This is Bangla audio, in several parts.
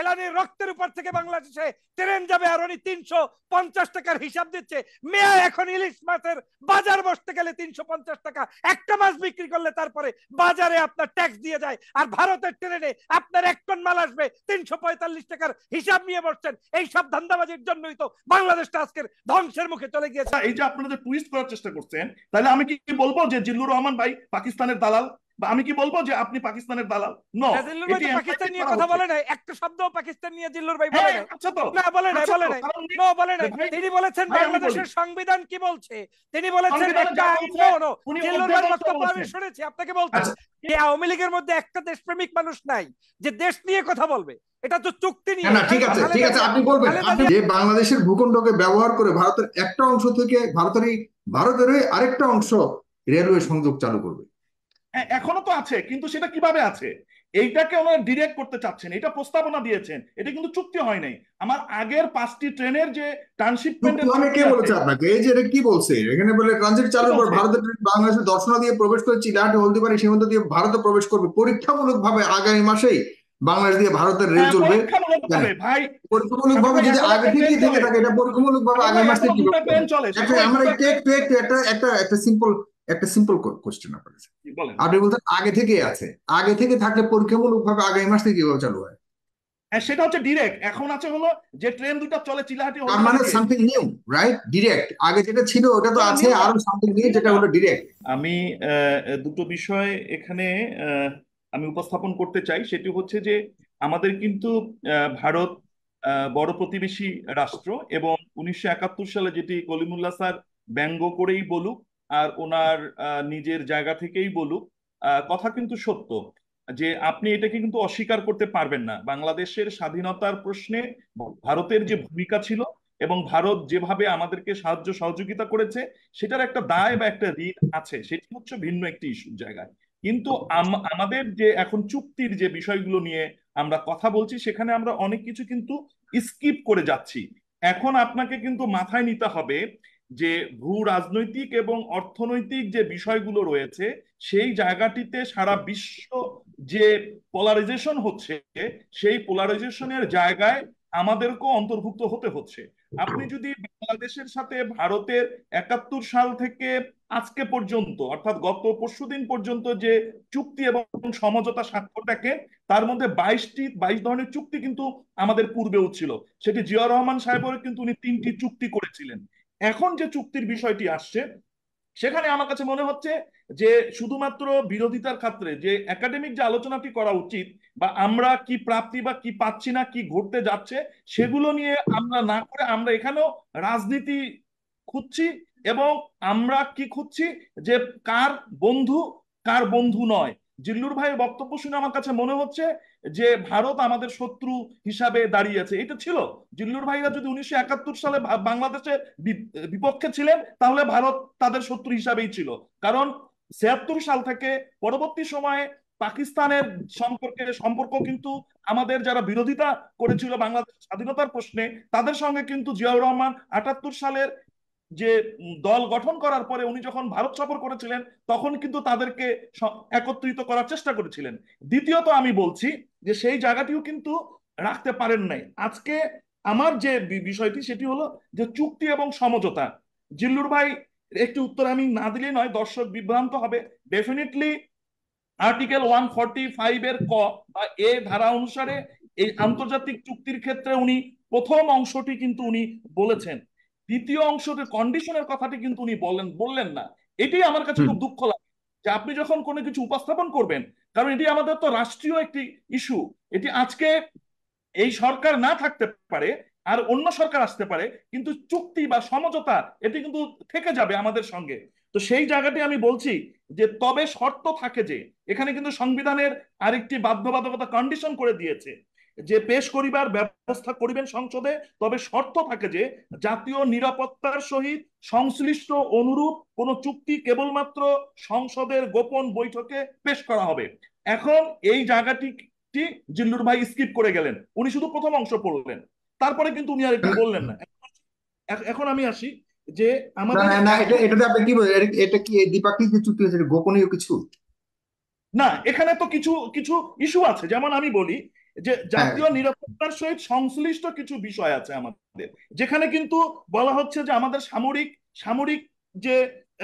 ফেলানির রক্তের উপর থেকে বাংলাদেশে ট্রেন যাবে, আর উনি 350 টাকার হিসাব দিচ্ছে। মেয়া এখন ইলিশ মাছের বাজার বসতে গেলে 350 টাকা, একটা মাছ বিক্রি করলে তারপরে বাজারে আপনার ট্যাক্স দিয়ে যায়। আর ভারতের ট্রেনে আপনার 1 টন মাল আসবে 345 টাকার হিসাব নিয়ে বসছেন। এই সব ধান্দাবাজির জন্যই তো বাংলাদেশটা আজকের ধ্বংসের মুখে চলে গিয়েছে। এই যে আপনারা যে টুইস্ট করার চেষ্টা করছেন, তাহলে আমি কি বলবো যে জিল্লুর রহমান ভাই পাকিস্তানের দালাল, বা আমি কি বলবো যে আপনি পাকিস্তানের দালাল? নো, জিল্লুর ভাই তো পাকিস্তান নিয়ে কথা বলে নাই, একটা শব্দও পাকিস্তান নিয়ে জিল্লুর ভাই বলে নাই। আচ্ছা তো না বলে নাই, বলে নাই, নো বলে নাই। তিনি বলেছেন বাংলাদেশের সংবিধান কি বলছে, তিনি বলেছেন একটা আইন। জিল্লুর ভাই বক্তব্য আমি শুনেছি, আপনাকে বলছেন যে আওয়ামী লীগের মধ্যে একটা দেশপ্রেমিক মানুষ নাই যে দেশ নিয়ে কথা বলবে। এটা তো চুক্তি নিয়ে। না ঠিক আছে, ঠিক আছে, আপনি বলবেন যে বাংলাদেশের ভূখণ্ডকে ব্যবহার করে ভারতের একটা অংশ থেকে ভারতের আরেকটা অংশ রেলওয়ে সংযোগ চালু করবে। এখনো তো আছে, কিন্তু সেটা কিভাবে আছে? এইটাকে ওনারা ডিরেক্ট করতে চাচ্ছেন, এটা প্রস্তাবনা দিয়েছেন, এটা কিন্তু চুক্তি হয় নাই। আমার আগের 5টি ট্রেনের যে ট্রান্সশিপমেন্টের কে বলেছে আপনাকে? এই যে এটা কি বলছে এখানে? বলে ট্রানজিট চালু করে ভারতের বাংলাদেশের দর্শনা দিয়ে প্রবেশ করে চিলাহাটি হলদিবাড়ি সীমান্ত দিয়ে ভারতে প্রবেশ করবে পরীক্ষামূলক ভাবে আগামী মাসেই। বাংলাদেশ দিয়ে ভারতের রেল চলবে ভাই, পরীক্ষামূলক ভাবে। যদি আগে থেকেই থেকে থাকে এটা পরীক্ষামূলক ভাবে আগামী মাস থেকে আমরা একটা সিম্পল কোশ্চেন আপনার কাছে। আপনি বলছেন আগে থেকে আছে, আগে থেকে থাকলে পরীক্ষামূলক ভাবে আগামী মাস থেকে কিভাবে চালু হয়? সেটা হচ্ছে ডিরেক্ট। এখন আছে হলো যে ট্রেন দুটো চলে চিলাহাটি, মানে সামথিং নিউ, রাইট? ডিরেক্ট আগে যেটা ছিল ওটা তো আছে, আরো সামথিং নিউ যেটা হলো ডিরেক্ট। আমি দুটো বিষয় এখানে আমি উপস্থাপন করতে চাই। সেটি হচ্ছে যে আমাদের কিন্তু ভারত বড় প্রতিবেশী রাষ্ট্র, এবং 1971 সালে যেটি কলিমুল্লাহ স্যার ব্যঙ্গ করেই বলুক আর ওনার নিজের জায়গা থেকেই বলুক, কথা কিন্তু সত্য যে আপনি এটাকে কিন্তু অস্বীকার করতে পারবেন না। বাংলাদেশের স্বাধীনতার প্রশ্নে ভারতের যে ভূমিকা ছিল এবং ভারত যেভাবে আমাদেরকে সাহায্য সহযোগিতা করেছে, সেটার একটা দায় বা একটা ঋণ আছে, সেটি হচ্ছে ভিন্ন একটি ইস্যুর জায়গায়। কিন্তু আমাদের যে এখন চুক্তির যে বিষয়গুলো নিয়ে আমরা কথা বলছি, সেখানে আমরা অনেক কিছু কিন্তু স্কিপ করে যাচ্ছি। এখন আপনাকে কিন্তু মাথায় নিতে হবে যে ভূ রাজনৈতিক এবং অর্থনৈতিক যে বিষয়গুলো রয়েছে, সেই জায়গাটিতে সারা বিশ্ব যে পোলারাইজেশন হচ্ছে, সেই পোলারাইজেশনের জায়গায় আমাদেরকেও অন্তর্ভুক্ত হতে হচ্ছে। আপনি যদি বাংলাদেশের সাথে ভারতের 71 সাল থেকে আজকে পর্যন্ত, অর্থাৎ গত পরশুদিন পর্যন্ত যে চুক্তি এবং সমঝোতা স্বাক্ষর দেখেন, তার মধ্যে 22 ধরনের চুক্তি কিন্তু আমাদের পূর্বেও ছিল। সেটি জিয়াউর রহমান সাহেবের কিন্তু উনি 3টি চুক্তি করেছিলেন। এখন যে চুক্তির বিষয়টি আসছে, সেখানে আমার কাছে মনে হচ্ছে যে শুধুমাত্র বিরোধিতার ক্ষেত্রে যে একাডেমিক যে আলোচনাটি করা উচিত, বা আমরা কি প্রাপ্তি বা কি পাচ্ছি না, কি ঘটতে যাচ্ছে, সেগুলো নিয়ে আমরা না করে আমরা এখানেও রাজনীতি খুঁজছি। এবং আমরা কি খুঁজছি যে কার বন্ধু কার বন্ধু নয়। জিল্লুর ভাইয়ের বক্তব্য শুনে আমার কাছে মনে হচ্ছে যে ভারত আমাদের শত্রু হিসাবে দাঁড়িয়েছে। এটা ছিল জিল্লুর ভাইরা যদি 1971 সালে বাংলাদেশের বিপক্ষে ছিলেন, তাহলে ভারত তাদের শত্রু হিসাবেই ছিল। কারণ 76 সাল থেকে পরবর্তী সময়ে পাকিস্তানের সম্পর্ক কিন্তু আমাদের যারা বিরোধিতা করেছিল বাংলাদেশ স্বাধীনতার প্রশ্নে, তাদের সঙ্গে কিন্তু জিয়াউর রহমান 78 সালের যে দল গঠন করার পরে উনি যখন ভারত সফর করেছিলেন, তখন কিন্তু তাদেরকে একত্রিত করার চেষ্টা করেছিলেন। দ্বিতীয়ত আমি বলছি যে সেই জায়গাটিও কিন্তু রাখতে পারেন নাই। আজকে আমার যে বিষয়টি সেটি হলো যে চুক্তি এবং সমঝোতা। জিল্লুর ভাই একটি উত্তর আমি না দিলে নয়, দর্শক বিভ্রান্ত হবে। ডেফিনেটলি আর্টিকেল 145 এর ক বা এ ধারা অনুসারে এই আন্তর্জাতিক চুক্তির ক্ষেত্রে উনি প্রথম অংশটি কিন্তু উনি বলেছেন, দ্বিতীয় অংশতে কন্ডিশনের কথাটি কিন্তু উনি বললেন না। এটি আমার কাছে খুব দুঃখ লাগে যে আপনি যখন কোনো কিছু উপস্থাপন করবেন, কারণ এটি আমাদের তো রাষ্ট্রীয় একটি ইস্যু, এটি আজকে এই সরকার না থাকতে পারে আর অন্য সরকার আসতে পারে, কিন্তু চুক্তি বা সমঝোতা এটি কিন্তু থেকে যাবে আমাদের সঙ্গে। তো সেই জায়গাটি আমি বলছি যে তবে শর্ত থাকে যে এখানে কিন্তু সংবিধানের আরেকটি বাধ্যবাধকতা কন্ডিশন করে দিয়েছে যে পেশ করিবার ব্যবস্থা করিবেন সংসদে, তবে শর্ত থাকে যে জাতীয় নিরাপত্তার সহিত সংশ্লিষ্ট অনুরূপ কোন চুক্তি কেবলমাত্র সংসদের গোপন বৈঠকে পেশ করা হবে। এখন এই জায়গাটি জিল্লুর ভাই স্কিপ করে গেলেন, উনি শুধু প্রথম অংশ পড়লেন, তারপরে কিন্তু উনি আর একটু বললেন না। এখন আমি আসি যে আমাদের এটাতে আপনি কি বলেন, এটা কি দ্বিপাক্ষিক যে চুক্তি হয়েছে গোপনীয় কিছু? না, এখানে তো কিছু কিছু ইস্যু আছে। যেমন আমি বলি যে হ্যাঁ, জাতীয় নিরাপত্তার সহিত সংশ্লিষ্ট কিছু বিষয় আছে আমাদের, যেখানে কিন্তু বলা হচ্ছে যে আমাদের সামরিক সামরিক যে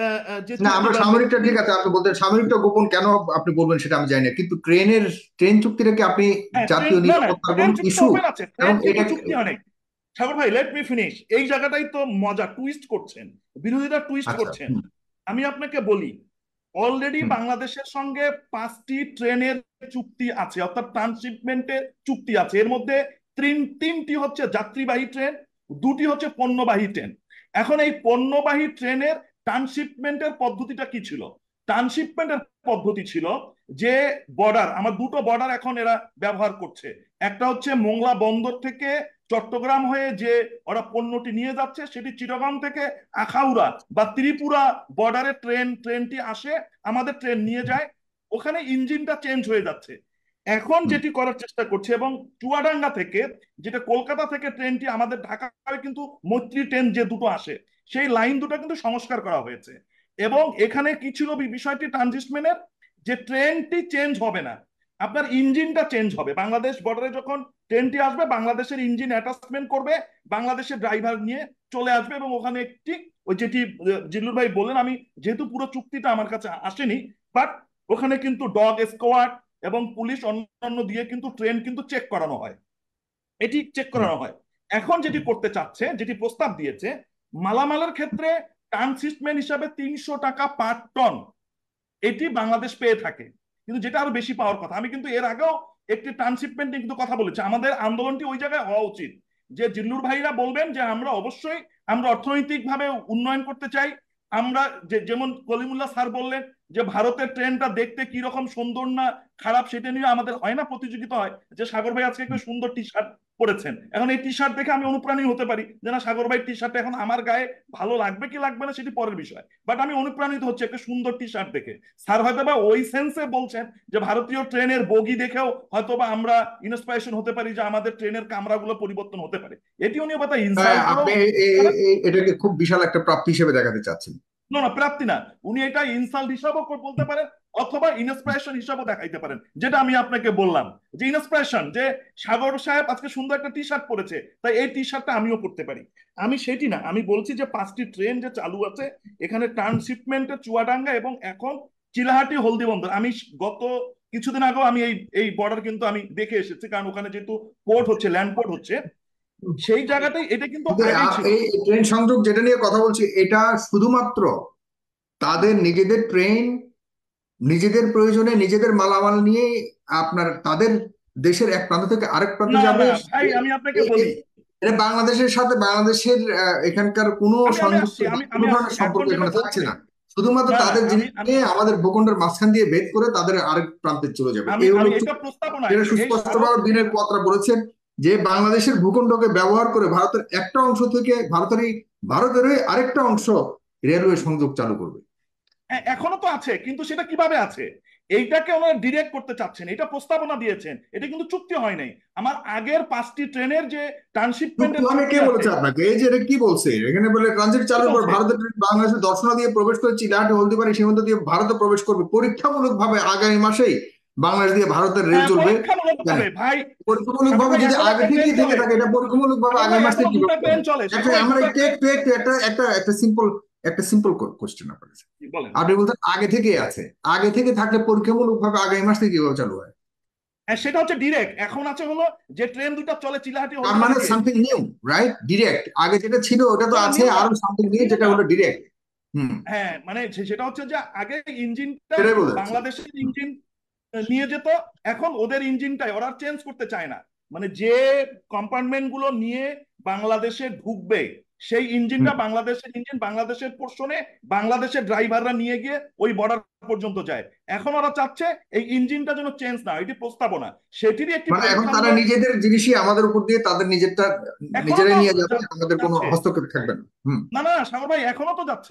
যে না আমরা চুক্তি সামরিকটা ঠিক আছে, আপনি বলতে সামরিকটা গোপন কেন আপনি বলবেন সেটা আমি জানি না, কিন্তু ট্রেন চুক্তিটা কি আপনি হ্যাঁ ট্রেন, জাতীয় না না, নিরাপত্তার ট্রেন কোনো চুক্তি তো ইস্যু? ওপেন আছে, এবং ট্রেন কিন্তু এটা চুক্তি অনেক। সাগর ভাই লেট মি ফিনিশ, এই জায়গাটাই তো মজা, টুইস্ট করছেন বিরোধীরা, টুইস্ট আচ্ছা। করছেন। আমি আপনাকে বলি, অলরেডি হুম, বাংলাদেশের সঙ্গে 5টি ট্রেনের চুক্তি আছে, অর্থাৎ ট্রান্সশিপমেন্টের চুক্তি আছে। এর মধ্যে তিনটি হচ্ছে যাত্রীবাহী ট্রেন, 2টি হচ্ছে পণ্যবাহী ট্রেন। এখন এই পণ্যবাহী ট্রেনের ট্রান্সশিপমেন্টের পদ্ধতিটা কি ছিল? ট্রান্সশিপমেন্টের পদ্ধতি ছিল যে বর্ডার, আমার 2টো বর্ডার এখন এরা ব্যবহার করছে। একটা হচ্ছে মোংলা বন্দর থেকে চট্টগ্রাম হয়ে যে ওরা পণ্যটি নিয়ে যাচ্ছে, সেটি চিটাগং থেকে আখাউড়া বা ত্রিপুরা বর্ডারে ট্রেনটি আসে, আমাদের ট্রেন নিয়ে যায়, ওখানে ইঞ্জিনটা চেঞ্জ হয়ে যাচ্ছে। এখন হুম, যেটি করার চেষ্টা করছে, এবং চুয়াডাঙ্গা থেকে, যেটা কলকাতা থেকে ট্রেনটি আমাদের ঢাকায় কিন্তু মৈত্রী ট্রেন যে 2টো আসে, সেই লাইন 2টো কিন্তু সংস্কার করা হয়েছে। এবং এখানে কি ছিল বিষয়টি ট্রানজিটমেন্টের, যে ট্রেনটি চেঞ্জ হবে না, আপনার ইঞ্জিনটা চেঞ্জ হবে। বাংলাদেশ বর্ডারে যখন ট্রেনটি আসবে, বাংলাদেশের ইঞ্জিন অ্যাটাচমেন্ট করবে, বাংলাদেশের ড্রাইভার নিয়ে চলে আসবে, এবং ওখানে একটি ওই যেটি জিল্লুর ভাই বললেন, আমি যেহেতু পুরো চুক্তিটা আমার কাছে আসেনি, বাট ওখানে কিন্তু ডগ স্কোয়াড এবং পুলিশ অন্যান্য দিয়ে কিন্তু ট্রেন কিন্তু চেক করানো হয়, এটি চেক হুম, করানো হয়। এখন যেটি করতে চাচ্ছে, যেটি প্রস্তাব দিয়েছে, মালামালের ক্ষেত্রে ট্রান্সশিপমেন্ট হিসাবে 300 টাকা পার টন এটি বাংলাদেশ পেয়ে থাকে, কিন্তু যেটা আরো বেশি পাওয়ার কথা। আমি কিন্তু এর আগেও একটি ট্রান্সশিপমেন্ট নিয়ে কিন্তু কথা বলেছি। আমাদের আন্দোলনটি ওই জায়গায় হওয়া উচিত যে জিল্লুর ভাইরা বলবেন যে আমরা অবশ্যই আমরা অর্থনৈতিক ভাবে উন্নয়ন করতে চাই। আমরা যেমন কলিমুল্লাহ স্যার বললেন যে ভারতের ট্রেনটা দেখতে কি রকম সুন্দর না খারাপ, সেটা নিয়ে আমাদের হয় না প্রতিযোগিতা, হয় যে সাগর ভাই আজকে একটা সুন্দর টি শার্ট পরেছেন, এখন এই টি শার্ট দেখে আমি অনুপ্রাণিত হতে পারি যে না, সাগর ভাই টি শার্টটা এখন আমার গায়ে ভালো লাগবে কি লাগবে না সেটি পরের বিষয়, বাট আমি অনুপ্রাণিত হচ্ছে একটা সুন্দর টি শার্ট দেখে। স্যার হয়তোবা ওই সেন্সে বলছেন যে ভারতীয় ট্রেনের বগি দেখেও হয়তোবা আমরা ইন্সপিরেশন হতে পারি যে আমাদের ট্রেনের কামরাগুলো পরিবর্তন হতে পারে, এটি উনি কথা হ্যাঁ, ইনসাল্ট করেও। আপনি এটাকে খুব বিশাল একটা প্রাপ্তি হিসেবে দেখাতে চাচ্ছেন। না না, প্রাপ্তি না, উনি এটা ইনসাল্ট হিসাবেও বলতে পারেন, অথবা ইন্সপিরেশন হিসাবেও দেখাইতে পারেন, যেটা আমি আপনাকে বললাম যে ইন্সপিরেশন, যে সাগর সাহেব আজকে সুন্দর একটা টি শার্ট পরেছে, তাই এই টি শার্টটা আমিও পরতে পারি। আমি সেটি না, আমি বলছি যে 5টি ট্রেন যে চালু আছে, এখানে ট্রান্সশিপমেন্টে চুয়াডাঙ্গা এবং এখন চিলাহাটি হলদিবন্দর। আমি গত কিছুদিন আগেও আমি এই বর্ডার কিন্তু আমি দেখে এসেছি, কারণ ওখানে যেহেতু পোর্ট হচ্ছে, ল্যান্ড পোর্ট হচ্ছে, সেই জায়গাটাই এটা কিন্তু কিন্তু আগেই ছিল। এই ট্রেন সংযোগ যেটা নিয়ে কথা বলছি, এটা শুধুমাত্র তাদের নিজেদের ট্রেন, নিজেদের প্রয়োজনে নিজেদের মালামাল নিয়ে আপনার তাদের দেশের এক প্রান্ত থেকে আরেক প্রান্তে না যাবে। না ভাই, আমি আপনাকে বলি, এটা বাংলাদেশের সাথে বাংলাদেশের এখানকার কোনো আমি আমি সংযুক্ত আসছি আমি কোনো আমি আসছি ধরনের এখন সম্পর্ক যেটা এখানে থাকছে বলছে। না। শুধুমাত্র না না, তাদের আমি জিনিস আমি নিয়ে আমাদের ভূখণ্ডের মাঝখান দিয়ে ভেদ করে তাদের আরেক প্রান্তে চলে যাবে, আমি এই হলো আমি এটা প্রস্তাবনা, যেটা এই স্মারক। সুস্পষ্টভাবে দিনের পত্রা বলেছেন যে বাংলাদেশের ভূখণ্ডকে ব্যবহার করে ভারতের একটা অংশ থেকে ভারতেরই আরেকটা অংশ রেলওয়ে সংযোগ চালু করবে। হ্যাঁ, এখনো তো আছে, কিন্তু সেটা কিভাবে আছে, এইটাকে ওনারা ডিরেক্ট করতে চাচ্ছেন, এটা প্রস্তাবনা দিয়েছেন, এটা কিন্তু চুক্তি হয় নাই। আমার আগের 5টি ট্রেনের যে চুক্তি ট্রান্সশিপমেন্টের মানে চুক্তি কে আছে। বলেছে আপনাকে? এই যে এটা কি বলছে এখানে, বলে ট্রানজিট কি চালুর পর বলছে? ভারতের ট্রেন বাংলাদেশের দর্শনা দিয়ে প্রবেশ করে চিলাহাটি হলদিবাড়ি সীমান্ত দিয়ে ভারতে প্রবেশ করবে পরীক্ষামূলক ভাবে আগামী মাসেই বাংলাদেশ দিয়ে ভারতের রেল হ্যাঁ, চলবে। পরীক্ষামূলক জানেন, ভাবে ভাই। পরীক্ষামূলক সাগর ভাবে ভাই যদি এখনো আগে একটা ট্রেন থেকেই থেকে চলে, থাকে, এটা পরীক্ষামূলক ভাবে সাগর ভাই আগামী মাস এখনো থেকে 2টা কিভাবে ট্রেন হবে? চলে, সাগর একটা ভাই আমার 2টা একটু ট্রেন। একটু একটু একটা সিম্পল কোশ্চেন আপনার কাছে। বলেন। আপনি বলতেন আগে থেকেই আছে, আগে থেকে থাকলে পরীক্ষামূলক ভাবে আগামী মাস থেকে কিভাবে চালু হয়? হ্যাঁ, সেটা হচ্ছে ডিরেক্ট। এখন আছে হলো যে ট্রেন 2টা চলে চিলাহাটি তার মানে হলদিবাড়ি দিয়ে। Something new, right? ডিরেক্ট আগে যেটা ছিল ওটা তো না আছে, নিউ না, আরো সামথিং নিউ নিউ যেটা না। হলো ডিরেক্ট। হুম, হ্যাঁ মানে সেটা হচ্ছে যে আগে ইঞ্জিনটা সেটাই বলে যাচ্ছে। বাংলাদেশের ইঞ্জিন নিয়ে যেত, এখন ওদের ইঞ্জিনটাই ওরা চেঞ্জ করতে চায় না। মানে যে কম্পার্টমেন্ট গুলো নিয়ে বাংলাদেশে ঢুকবে, সেই ইঞ্জিনটা বাংলাদেশের ইঞ্জিন, বাংলাদেশের পোর্শনে বাংলাদেশের ড্রাইভাররা নিয়ে গিয়ে ওই বর্ডার পর্যন্ত যায়। এখন ওরা চাচ্ছে এই ইঞ্জিনটা যেন চেঞ্জ না, এটি প্রস্তাবনা, সেটিরই একটি মানে এখন তারা পরীক্ষামূলক। নিজেদের জিনিসই আমাদের উপর দিয়ে তাদের নিজেরটা এখনো নিজেরাই তো নিয়ে যাবে, আমাদের কোনো যাচ্ছে। হস্তক্ষেপ থাকবে না। হুম, না না সাগর ভাই, এখনো তো যাচ্ছে,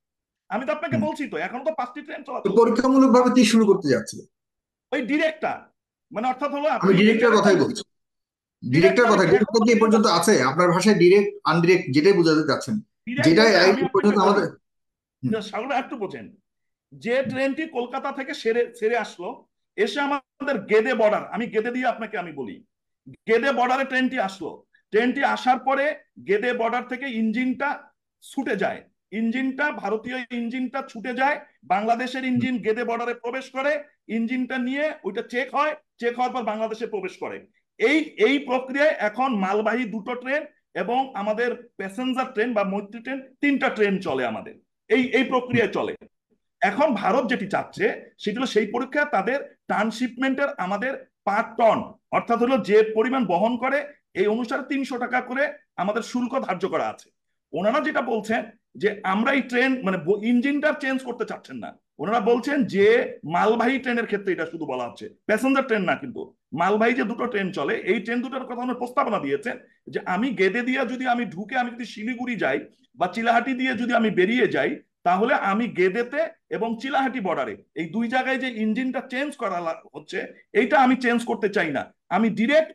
আমি তো আপনাকে হুম। বলছি তো, এখনো তো 5টি ট্রেন তো চলাচল করছে। পরীক্ষামূলক ভাবে কি শুরু করতে যাচ্ছে? ওই ডিরেক্টটা, মানে অর্থাৎ হলো আমি আপনি এই ডিরেক্টের জায়গাটা কথাই বলছি, ডিরেক্ট মানে কি, ডিরেক্টটা এখনো কি এই ট্রেন পর্যন্ত যাচ্ছে। আছে আপনার ভাষায়? ডিরেক্ট আনডিরেক্ট যেটাই বোঝাতে চাচ্ছেন, ডিরেক্ট যেটা বলতে এই আমি আপনাকে পর্যন্ত বলি, আমাদের। হুম, সাগর একটু বোঝেন, যে ট্রেনটি কলকাতা থেকে সেরে সেরে আসলো এসে আমাদের গেদে বর্ডার, আমি গেদে দিয়ে আপনাকে আমি বলি, গেদে বর্ডারে ট্রেনটি আসলো, ট্রেনটি আসার পরে গেদে বর্ডার থেকে ইঞ্জিনটা ছুটে যায়, ইঞ্জিনটা ভারতীয় ইঞ্জিনটা ছুটে যায়, বাংলাদেশের ইঞ্জিন গেদে বর্ডারে প্রবেশ করে, ইঞ্জিনটা নিয়ে ওইটা চেক হয়, চেক হওয়ার পর বাংলাদেশে প্রবেশ করে। এই এই প্রক্রিয়ায় এখন মালবাহী দুটো ট্রেন এবং আমাদের প্যাসেঞ্জার ট্রেন বা মৈত্রী ট্রেন, 3টা ট্রেন চলে আমাদের, এই প্রক্রিয়ায় চলে। এখন ভারত যেটি চাচ্ছে সেটি হলো সেই পরীক্ষা তাদের ট্রান্সশিপমেন্টের আমাদের পার টন, অর্থাৎ হলো যে পরিমাণ বহন করে এই অনুসারে 300 টাকা করে আমাদের শুল্ক ধার্য করা আছে। ওনারা যেটা বলছেন যে আমরা এই ট্রেন মানে ইঞ্জিনটা চেঞ্জ করতে চাচ্ছেন না, ওনারা বলছেন যে মালবাহী ট্রেনের ক্ষেত্রে এটা শুধু বলা হচ্ছে, প্যাসেঞ্জার ট্রেন না, কিন্তু মালবাহী যে দুটো ট্রেন চলে এই ট্রেন দুটোর কথা ওনারা প্রস্তাবনা দিয়েছেন যে আমি গেদে দিয়ে যদি আমি ঢুকে আমি যদি শিলিগুড়ি যাই বা চিলাহাটি দিয়ে যদি আমি বেরিয়ে যাই, তাহলে আমি গেদেতে এবং চিলাহাটি বর্ডারে এই 2 জায়গায় যে ইঞ্জিনটা চেঞ্জ করা হচ্ছে এইটা আমি চেঞ্জ করতে চাই না, আমি ডিরেক্ট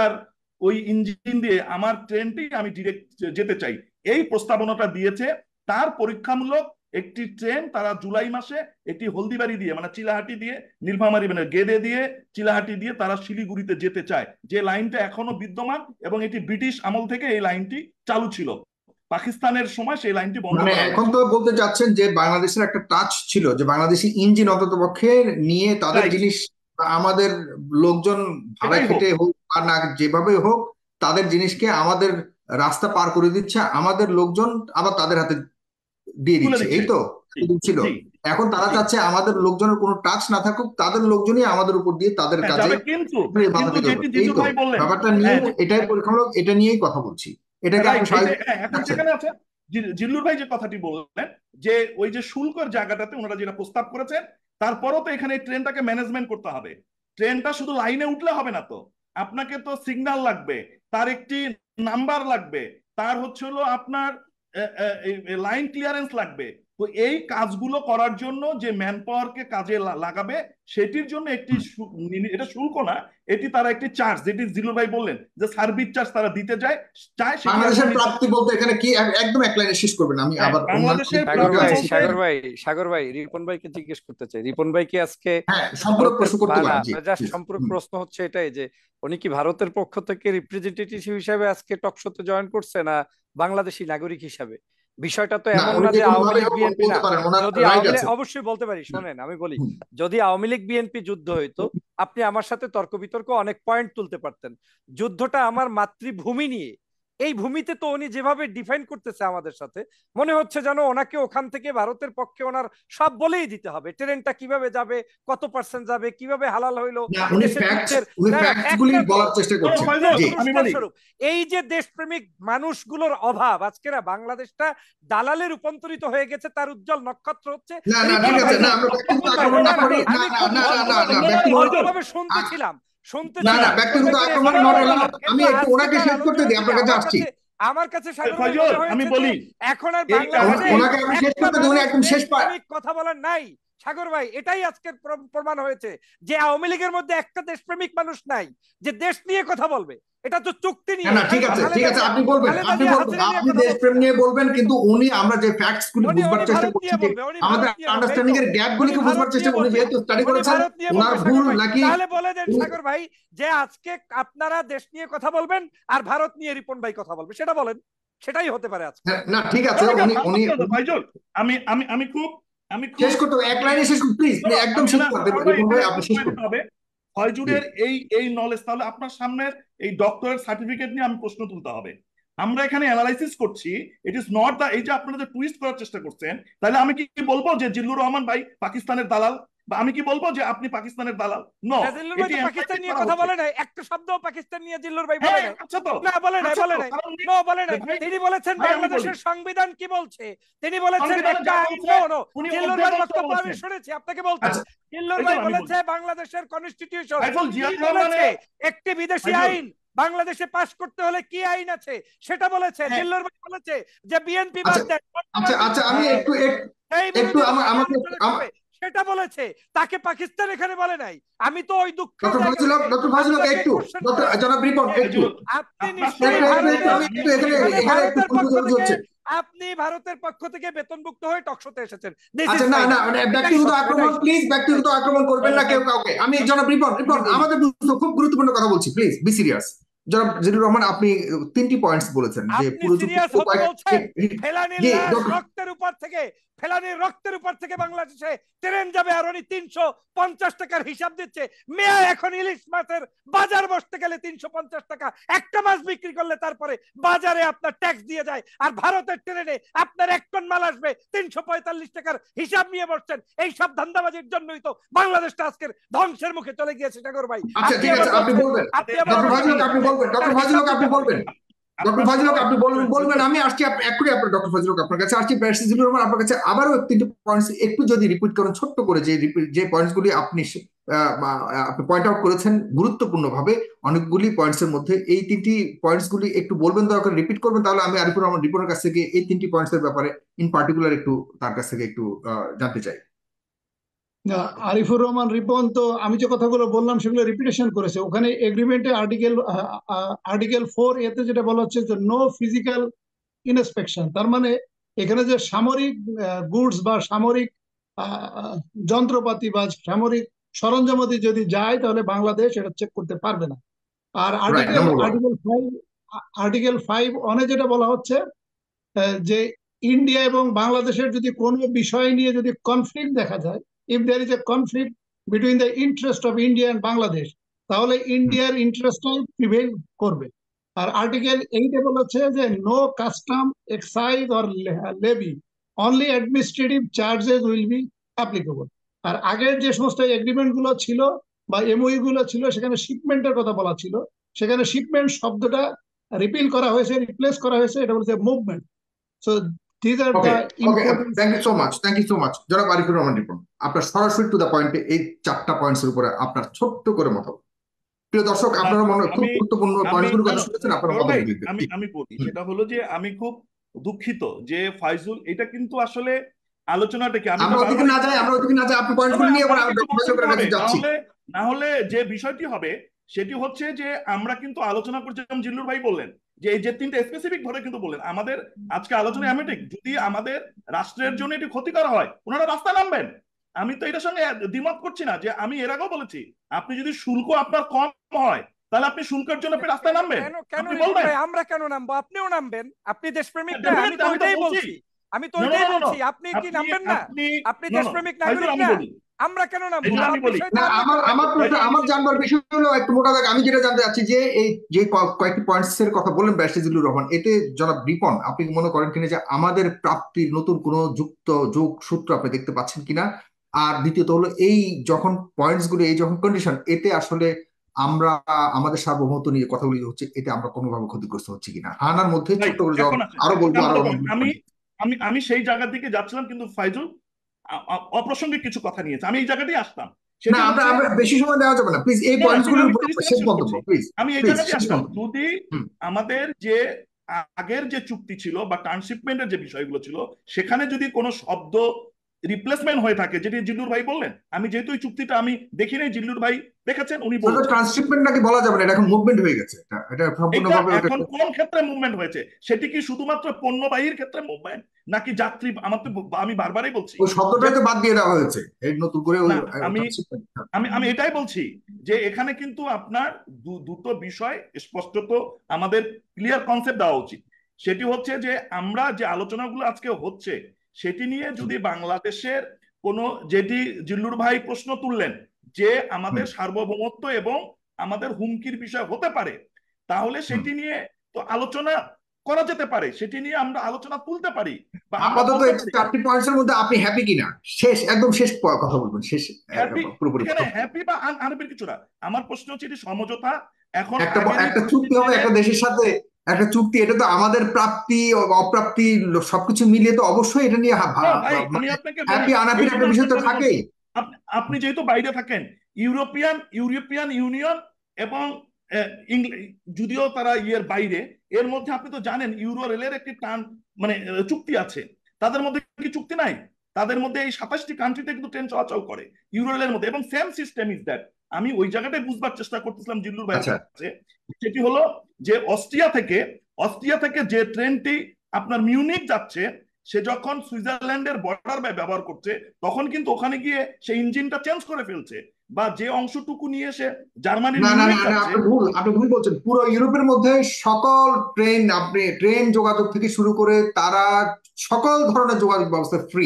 ওই ইঞ্জিন দিয়ে আমার ট্রেনটি আমি ডিরেক্ট যেতে চাই। এই প্রস্তাবনাটা দিয়েছে। তার পরীক্ষামূলক একটি ট্রেন তারা জুলাই মাসে একটি হলদিবাড়ি দিয়ে মানে চিলাহাটি দিয়ে নীলফামারী মানে গেদে দিয়ে চিলাহাটি দিয়ে তারা শিলিগুড়িতে যেতে চায়, যে লাইনটা এখনো বিদ্যমান এবং এটি ব্রিটিশ আমল থেকে এই লাইনটি চালু ছিল, পাকিস্তানের সময় সেই লাইনটি বন্ধ মানে করা এখন তো বলতে চাচ্ছেন যে বাংলাদেশের একটা টাচ ছিল যে বাংলাদেশি ইঞ্জিন অন্তত পক্ষে নিয়ে তাদের Right. জিনিস আমাদের লোকজন ভাড়া এটাই হোক। খেটে হোক আর না যেভাবে হোক তাদের জিনিসকে আমাদের রাস্তা পার করে দিচ্ছে, আমাদের লোকজন আবার তাদের হাতে দিয়ে তুলে দিচ্ছে, এই দিচ্ছে। তো জি, ছিল। জি, এখন তারা জি। চাচ্ছে আমাদের লোকজনের কোনো টাচ না থাকুক, তাদের লোকজনই আমাদের উপর দিয়ে তাদের হ্যাঁ, কাজে যাবে, কিন্তু বাধা দিতে যেটি হবে। এই জিল্লুর তো ভাই বললেন, ব্যাপারটা নিয়ে হ্যাঁ, এটাই পরীক্ষামূলক, এটা নিয়েই কথা বলছি। এটাকে রাইট, আপনি স্বাভাবিক এখন আচ্ছা। সেখানে আছে জিল্লুর ভাই যে কথাটি বললেন যে ওই যে শুল্কর জায়গাটাতে ওনারা যেটা প্রস্তাব করেছেন, তারপরও তো এখানে ট্রেনটাকে ম্যানেজমেন্ট করতে হবে, ট্রেনটা শুধু লাইনে উঠলে হবে না, তো আপনাকে তো সিগন্যাল লাগবে, তার একটি নাম্বার লাগবে, তার হচ্ছে হলো আপনার লাইন ক্লিয়ারেন্স লাগবে। তো এই কাজগুলো করার জন্য যে ম্যান পাওয়ারকে কাজে লাগাবে সেটির জন্য একটি এটা শুল্ক না, এটি তারা একটি চার্জ, যেটি জিল্লুর ভাই বললেন যে সার্ভিস চার্জ তারা দিতে চায়। বাংলাদেশের প্রাপ্তি বলতে এখানে কি একদম এক লাইনে শেষ করবেন, আমি হ্যাঁ, আবার বাংলাদেশের সাগর ভাই রিপন ভাইকে জিজ্ঞেস করতে চাই, রিপন ভাই কি আজকে হ্যাঁ সম্পূর্ণ প্রশ্ন করতে পারেন। জি, জাস্ট সম্পূর্ণ প্রশ্ন হচ্ছে এটাই যে উনি কি ভারতের পক্ষ থেকে রিপ্রেজেন্টেটিভ হিসেবে আজকে টকশোতে জয়েন করছে না বাংলাদেশী নাগরিক হিসাবে? বিষয়টা তো এমন না যে আওয়ামী লীগ বিএনপি না, যদি অবশ্যই বলতে পারি, শোনেন আমি বলি, যদি আওয়ামী লীগ বিএনপি যুদ্ধ হইতো আপনি আমার সাথে তর্ক বিতর্ক অনেক পয়েন্ট তুলতে পারতেন, যুদ্ধটা আমার মাতৃভূমি নিয়ে, এই ভূমিতে তো উনি যেভাবে ডিফাইন করতেছে আমাদের সাথে মনে হচ্ছে যেন ওনাকে ওখান থেকে ভারতের পক্ষে ওনার সব বলেই দিতে হবে, ট্রেনটা কিভাবে যাবে, কত পার্সেন্ট যাবে, কিভাবে হালাল হইলো, এই যে দেশপ্রেমিক মানুষগুলোর অভাব, আজকেরা বাংলাদেশটা দালালে রূপান্তরিত হয়ে গেছে, তার উজ্জ্বল নক্ষত্র হচ্ছে শুনতেছিলাম আমার কাছে আমি বলি এখন আর কথা বলার নাই। সাগর ভাই, এটাই আজকের প্রমাণ হয়েছে যে আওয়ামী লীগের মধ্যে একটা দেশপ্রেমিক মানুষ নাই যে দেশ নিয়ে কথা বলবে, এটা তো চুক্তি নিয়ে। না ঠিক আছে, ঠিক আছে, আপনি বলবেন, আপনি দেশপ্রেম নিয়ে বলবেন, কিন্তু উনি আমরা যে ফ্যাক্টস গুলি বুঝবার চেষ্টা করছি, আমাদের আন্ডারস্ট্যান্ডিং এর গ্যাপ গুলিকে বুঝবার চেষ্টা করছি, যেহেতু স্টাডি করেছেন ওনার ভুল নাকি। তাহলে বলে দেন সাগর ভাই যে আজকে আপনারা দেশ নিয়ে কথা বলবেন আর ভারত নিয়ে রিপন ভাই কথা বলবে, সেটা বলেন, সেটাই হতে পারে আজকে। না ঠিক আছে, উনি আমি খুব শেষ করতে হবে, এক লাইনে শেষ করুন প্লিজ, একদম শেষ করতে হবে, আপনি শেষ করুন। ফয়জুরের এই নলেজ, তাহলে আপনার সামনের এই ডক্টরেট সার্টিফিকেট নিয়ে আমি প্রশ্ন তুলতে হবে। আমরা এখানে অ্যানালাইসিস করছি, ইট ইজ নট দা, এই যে আপনারা যে টুইস্ট করার চেষ্টা করছেন, তাহলে আমি কি বলবো যে জিল্লুর রহমান ভাই পাকিস্তানের দালাল, বা আমি কি বলবো যে আপনি পাকিস্তানের দালাল? নো, এটি পাকিস্তান নিয়ে কথা বলে নাই, একটা শব্দ পাকিস্তান নিয়ে জিল্লুর ভাই বলে নাই। আচ্ছা তো না বলে নাই, বলে নাই, নো বলে নাই। তিনি বলেছেন বাংলাদেশের সংবিধান কি বলছে, তিনি বলেছেন একটা জিল্লুর ভাই বক্তব্য আমি শুনেছি, আপনাকে বলতে জিল্লুর ভাই বলেছে বাংলাদেশের কনস্টিটিউশন বলেছে একটি বিদেশি আইন বাংলাদেশে পাস করতে হলে কি আইন আছে সেটা বলেছে। জিল্লুর ভাই বলেছে যে বিএনপি বাদ দেন। আচ্ছা আমি একটু আমাকে সেটা বলেছে, তাকে পাকিস্তান এখানে বলে নাই। আমি তো ওই দুঃখ ডক্টর ফাজিল একটু জনাব রিপন একটু আপনি নিশ্চয়ই আপনি ভারতের পক্ষ থেকে বেতনভুক্ত হয়ে টকশোতে এসেছেন। আচ্ছা, না না, ব্যক্তিগত আক্রমণ প্লিজ, ব্যক্তিগত আক্রমণ করবেন না কেউ কাউকে। আমি জনাব রিপন, আমাদের খুব গুরুত্বপূর্ণ কথা বলছি, প্লিজ বি সিরিয়াস। জনাব জিল্লুর রহমান, আপনি 3টি পয়েন্টস বলেছেন যে আপনি পুরো সিরিয়াস হতে বলছেন। ফেলানির লাশ রক্তের উপর থেকে, ফেলানির রক্তের উপর থেকে বাংলাদেশে ট্রেন যাবে, আর উনি 350 টাকার হিসাব দিচ্ছে। মেয়া এখন ইলিশ মাছের বাজার বসতে গেলে 350 টাকা, একটা মাছ বিক্রি করলে তারপরে বাজারে আপনার ট্যাক্স দিয়ে যায়। আর ভারতের ট্রেনে আপনার 1 টন মাল আসবে 345 টাকার হিসাব নিয়ে বসছেন। এই সব ধান্দাবাজির জন্যই তো বাংলাদেশটা আজকের ধ্বংসের মুখে চলে গিয়েছে সাগর ভাই। আচ্ছা ঠিক আছে, আপনি বলবেন, ডক্টর ফাজিল হক আপনি বলবেন, ডক্টর ফাজিল হক আপনি বলবেন, ডক্টর ফাজিল হক আপনি বলবেন। আমি আসছি এক্ষুনি আপনার ডক্টর ফাজিল হক আপনার কাছে আসছি। ব্যারিস্টার জিল্লুর রহমান, আপনার কাছে আবারও 3টি পয়েন্টস একটু যদি রিপিট করেন ছোট্ট করে, যে পয়েন্টসগুলি আপনি পয়েন্ট আউট করেছেন গুরুত্বপূর্ণ ভাবে অনেকগুলি পয়েন্টস এর মধ্যে, এই 3টি পয়েন্টসগুলি একটু বলবেন, দয়া করে রিপিট করবেন, তাহলে আমি আরিফুর রহমান রিপনের কাছ থেকে এই 3টি পয়েন্টস এর ব্যাপারে ইন পার্টিকুলার একটু তার কাছ থেকে একটু জানতে চাই। না, আরিফুর রহমান রিপন তো আমি যে কথাগুলো বললাম সেগুলো রিপিটেশন করেছে। ওখানে এগ্রিমেন্টে আর্টিকেল 4 এতে যেটা বলা হচ্ছে যে নো ফিজিক্যাল ইনস্পেকশন, তার মানে এখানে যে সামরিক গুডস বা সামরিক যন্ত্রপাতি বা সামরিক সরঞ্জামাদি যদি যায় তাহলে বাংলাদেশ এটা চেক করতে পারবে না। আর আর্টিকেল 5 অনে যেটা বলা হচ্ছে যে ইন্ডিয়া এবং বাংলাদেশের যদি কোনো বিষয় নিয়ে যদি কনফ্লিক্ট দেখা যায়, if there is a conflict between the interest of India and Bangladesh, তাহলে ইন্ডিয়ার ইন্টারেস্টটাই প্রিভেল করবে। আর আর্টিকেল 8 এ বলেছে যে no custom excise or levy, only administrative charges will be applicable. আর আগের যে সমস্ত এগ্রিমেন্ট গুলো ছিল বা এমওইউ গুলো ছিল সেখানে শিপমেন্টের কথা বলা ছিল, সেখানে শিপমেন্ট শব্দটা রিপিল করা হয়েছে, রিপ্লেস করা হয়েছে, এটা বলছে movement. So these are the important. Thank you so much, thank you so much জনাব আরিফুর রহমান রিপন, আপনার সরাসরি টু দা পয়েন্টে এই 4টা পয়েন্টস এর উপরে আপনার ছোট্ট করে মতামত। প্রিয় দর্শক, আপনারা মনে খুব গুরুত্বপূর্ণ পয়েন্টগুলো কথা শুনেছেন, আপনারা মতামত দিবেন। আমি বলি, সেটা হলো যে আমি খুব দুঃখিত যে ফাইজুল, এটা কিন্তু আসলে আলোচনাটা কি আমরা ওদিকে না যাই, আপনি পয়েন্টগুলো নিয়ে যাচ্ছি। না হলে যে বিষয়টি হবে সেটি হচ্ছে যে আমরা কিন্তু আলোচনা করছিলাম, জিল্লুর ভাই বললেন যে এই যে 3টা স্পেসিফিক ভাবে কিন্তু বললেন আমাদের আজকে আলোচনা এমনিক, যদি আমাদের রাষ্ট্রের জন্য এটি ক্ষতিকর হয় ওনারা রাস্তায় নামবেন। আমি তো এটার সঙ্গে দ্বিমত করছি না, যে আমি এর আগেও বলেছি আপনি যদি শুল্ক আপনার কম হয় তাহলে আপনি শুল্কের জন্য আপনি রাস্তায় নামবেন। আপনি বলবেন আমরা কেন নামবো? আপনিও নামবেন, আপনি দেশপ্রেমিক না? আমি তো ওইটাই বলছি, আপনি কি নামবেন না? আপনি দেশপ্রেমিক নাগরিক না? আমরা কেন নামবো? আমার জানবার বিষয় হলো একটু মোটা দাগ। আমি যেটা জানতে চাচ্ছি যে এই যে কয়েকটি পয়েন্টস এর কথা বললেন ব্যারিস্টার জিল্লুর রহমান, এতে জনাব রিপন আপনি মনে করেন কিনা যে আমাদের প্রাপ্তির নতুন কোনো যোগ সূত্র আপনি দেখতে পাচ্ছেন কিনা? আর দ্বিতীয়ত হলো এই যখন পয়েন্টস গুলো, এই যখন কন্ডিশন, এতে আসলে আমরা আমাদের সার্বভৌমত্ব নিয়ে কথাগুলি হচ্ছে, এতে আমরা কোনোভাবে ক্ষতিগ্রস্ত হচ্ছি কিনা? হানার মধ্যে ছোট্ট করে আরো বলবো, আমি সেই জায়গা থেকে যাচ্ছিলাম, কিন্তু ফাইজুল অপ্রাসঙ্গিক কিছু কথা নিয়েছে, আমি এই জায়গাতেই আসতাম। আমরা বেশি সময় দেওয়া যাবে না প্লিজ, এই পয়েন্টগুলোর উপর শেষ মন্তব্য প্লিজ। আমি এই জায়গাতেই আসতাম, যদি আমাদের যে আগের যে চুক্তি ছিল বা ট্রান্সশিপমেন্টের যে বিষয়গুলো ছিল সেখানে যদি কোনো শব্দ রিপ্লেসমেন্ট হয়ে থাকে, যেটি জিল্লুর ভাই বললেন, আমি যেহেতু এই চুক্তিটা আমি দেখি নাই, জিল্লুর ভাই দেখেছেন, উনি বলেছেন ট্রান্সশিপমেন্ট নাকি বলা যাবে না, এটা এখন মুভমেন্ট হয়ে গেছে। এটা সম্পূর্ণভাবে এখন কোন ক্ষেত্রে মুভমেন্ট হয়েছে? সেটি কি শুধুমাত্র পণ্যবাহীর ক্ষেত্রে মুভমেন্ট নাকি যাত্রী? আমি বারবারই বলছি ওই শব্দটাই তো বাদ দিয়ে দেওয়া হয়েছে এই নতুন করে। আমি এটাই বলছি যে এখানে কিন্তু আপনার দুটো বিষয় স্পষ্টত আমাদের ক্লিয়ার কনসেপ্ট দেওয়া উচিত। সেটি হচ্ছে যে আমরা যে আলোচনাগুলো আজকে হচ্ছে সেটি নিয়ে যদি বাংলাদেশের কোনো, যেটি জিল্লুর ভাই প্রশ্ন তুললেন যে আমাদের সার্বভৌমত্ব এবং আমাদের হুমকির বিষয় হতে পারে, তাহলে সেটি নিয়ে তো আলোচনা করা যেতে পারে, সেটি নিয়ে আমরা আলোচনা তুলতে পারি। আপাতত 4টি পয়েন্টসের মধ্যে আপনি হ্যাপি কিনা, একদম শেষ কথা বলবেন, শেষ পুরোপুরি হ্যাপি বা আনহ্যাপির কিছু না। আমার প্রশ্ন হচ্ছে এটি সমঝোতা, এখন একটা চুক্তি হবে একটা দেশের সাথে, একটা চুক্তি, এটা তো আমাদের প্রাপ্তি অপ্রাপ্তি সবকিছু মিলিয়ে তো অবশ্যই এটা নিয়ে হ্যাপি আনহ্যাপির একটা বিষয় তো থাকেই। আপনি যেহেতু বাইরে থাকেন, ইউরোপিয়ান ইউনিয়ন এবং যদিও তারা ইয়ের বাইরে, এর মধ্যে আপনি তো জানেন ইউরো রেলের একটি মানে চুক্তি আছে, তাদের মধ্যে কি চুক্তি নাই? তাদের মধ্যে এই 27টি কান্ট্রিতে কিন্তু ট্রেন চলাচল করে ইউরো রেলের মধ্যে, এবং সেম সিস্টেম ইজ দ্যাট। আমি ওই জায়গাটাই বুঝবার চেষ্টা করতেছিলাম জিল্লুর ভাইয়ের কাছে, সেটি হলো যে অস্ট্রিয়া থেকে যে ট্রেনটি আপনার মিউনিক যাচ্ছে, সে যখন সুইজারল্যান্ডের বর্ডার ব্যবহার করছে তখন কিন্তু ওখানে গিয়ে সে ইঞ্জিনটা চেঞ্জ করে ফেলছে, বা যে অংশটুকু নিয়ে সে জার্মানির না না মিউনিক না না, যাচ্ছে। আপনি ভুল বলছেন। পুরো ইউরোপের মধ্যে সকল ট্রেন, আপনি ট্রেন যোগাযোগ থেকে শুরু করে তারা সকল ধরনের যোগাযোগ ব্যবস্থা ফ্রি।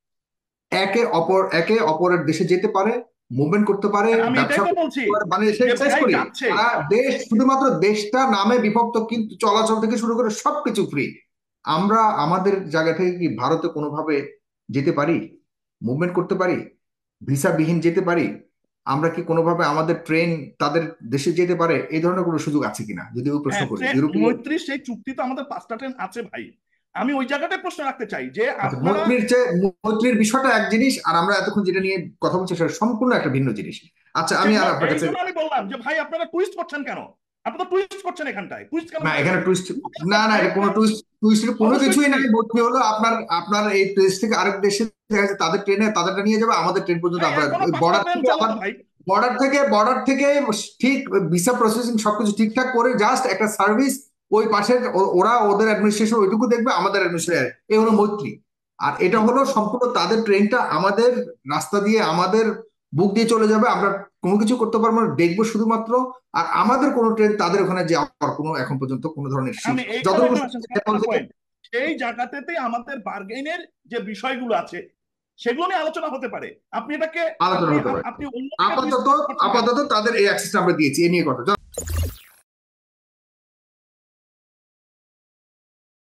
একে অপরের দেশে যেতে পারে, মুভমেন্ট করতে পারে, আমি এটাই ব্যবসা তো করতে বলছি পারে। মানে যে শেষ ভাই করি, যাচ্ছে। তারা দেশ শুধুমাত্র দেশটা নামে বিভক্ত, কিন্তু চলাচল থেকে শুরু করে সবকিছু ফ্রি। আমরা আমাদের জায়গা থেকে কি ভারতে কোনোভাবে যেতে পারি, মুভমেন্ট করতে পারি, ভিসা বিহীন যেতে পারি? আমরা কি কোনোভাবে আমাদের ট্রেন তাদের দেশে যেতে পারে? এই ধরনের কোনো সুযোগ আছে কিনা, যদি ওই প্রশ্ন হ্যাঁ, করি। ইউরোপীয় মৈত্রীর সেই চুক্তি তো আমাদের 5টা ট্রেন আছে ভাই। আমি ওই জায়গাটায় প্রশ্ন রাখতে চাই যে আচ্ছা, আপনারা মৈত্রীর বিষয়টা এক জিনিস, আর আমরা এতক্ষণ যেটা নিয়ে কথা বলছি সেটা সম্পূর্ণ একটা ভিন্ন জিনিস। আচ্ছা, আমি আর আপনার এই কাছে জন্য আমি বললাম যে ভাই আপনারা টুইস্ট করছেন কেন? আপনারা টুইস্ট করছেন এখানটায়, টুইস্ট কেন না, করছেন? এখানে টুইস্ট না, না, এটা কোনো টুইস্টের কোনো কিছুই নাই। মৈত্রী হলো আপনার এই দেশ থেকে আরেক দেশে দেখা যাচ্ছে তাদের ট্রেনে তাদেরটা নিয়ে যাবে, আমাদের ট্রেন পর্যন্ত আমরা এখনো 5টা বর্ডার ট্রেন থেকে চালাতো আবার ভাই। বর্ডার থেকে ঠিক ভিসা প্রসেসিং সবকিছু ঠিকঠাক করে জাস্ট একটা সার্ভিস, ওই পাশের ওরা ওদের অ্যাডমিনিস্ট্রেশন ওইটুকু দেখবে, আমাদের অ্যাডমিনিস্ট্রেশন। এই হলো মৈত্রী। আর এটা হলো সম্পূর্ণ তাদের ট্রেনটা আমাদের রাস্তা দিয়ে, আমাদের বুক দিয়ে চলে যাবে, আমরা কোনো কিছু করতে পারবো না, দেখবো শুধুমাত্র। আর আমাদের কোনো ট্রেন তাদের ওখানে যাওয়ার কোনো এখন পর্যন্ত কোনো ধরনের আমি যতটুকু সেই জায়গাতে আমাদের বার্গেনের যে বিষয়গুলো আছে সেগুলো নিয়ে আলোচনা হতে পারে। আপনি এটাকে আলোচনা হতে পারে। আপনি অন্য আপাতত তাদের এই অ্যাক্সেসটা আমরা দিয়েছি, এ নিয়ে কথা।